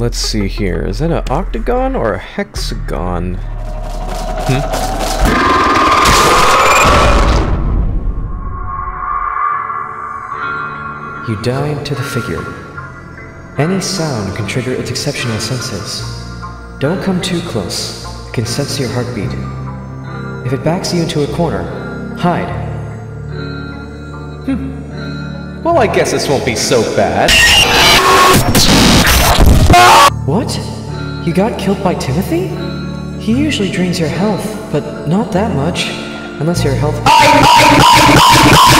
let's see here. Is that an octagon or a hexagon? You died to the figure. Any sound can trigger its exceptional senses. Don't come too close. It can sense your heartbeat. If it backs you into a corner, hide. Well, I guess this won't be so bad. What? You got killed by Timothy? He usually drains your health, but not that much. Unless your health...